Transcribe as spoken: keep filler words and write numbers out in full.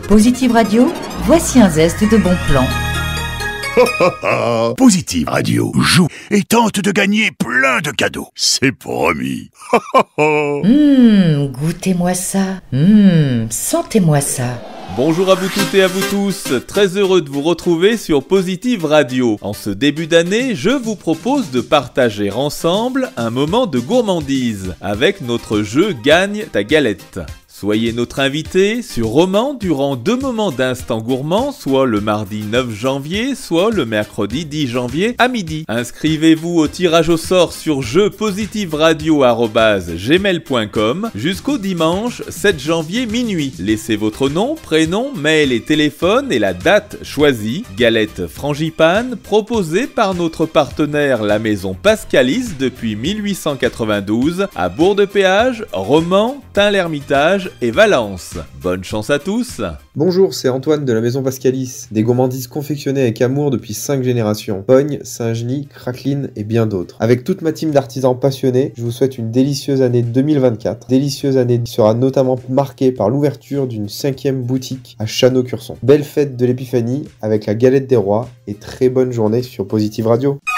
Positive Radio, voici un zeste de bon plan. Positive Radio joue et tente de gagner plein de cadeaux. C'est promis. Hum, goûtez-moi ça. Hum, sentez-moi ça. Bonjour à vous toutes et à vous tous, très heureux de vous retrouver sur Positive Radio. En ce début d'année, je vous propose de partager ensemble un moment de gourmandise avec notre jeu Gagne ta galette. Soyez notre invité sur Roman durant deux moments d'instant gourmand, soit le mardi neuf janvier, soit le mercredi dix janvier à midi. Inscrivez-vous au tirage au sort sur jeu positive radio arobase gmail point com jusqu'au dimanche sept janvier minuit. Laissez votre nom, prénom, mail et téléphone et la date choisie. Galette frangipane proposée par notre partenaire la maison Pascalis depuis mille huit cent quatre-vingt-douze à Bourg-de-Péage, Romans, Tain-l'Hermitage et Valence. Bonne chance à tous. Bonjour, c'est Antoine de la maison Pascalis, des gourmandises confectionnées avec amour depuis cinq générations. Pogne, Saint-Genis, Craqueline et bien d'autres. Avec toute ma team d'artisans passionnés, je vous souhaite une délicieuse année deux mille vingt-quatre. Délicieuse année qui sera notamment marquée par l'ouverture d'une cinquième boutique à Chano-Curson. Belle fête de l'épiphanie avec la galette des rois et très bonne journée sur Positive Radio.